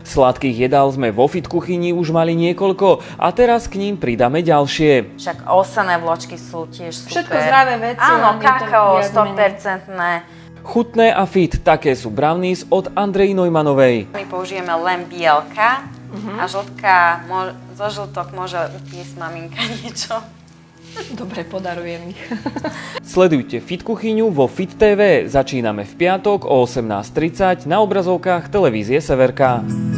Sladkých jedál sme vo Fit kuchyni už mali niekoľko a teraz k ním pridáme ďalšie. Však ovsené vločky sú tiež super. Všetko zdravé veci. Áno, kakao, 100%. Chutné a fit, také sú brownies od Andreji Neumannovej. My použijeme len bielka a žltka, zo žltok môže upiesť maminka niečo. Dobre, podarujem ich. Sledujte Fit kuchyňu vo Fit TV. Začíname v piatok o 18:30 na obrazovkách televízie Severka.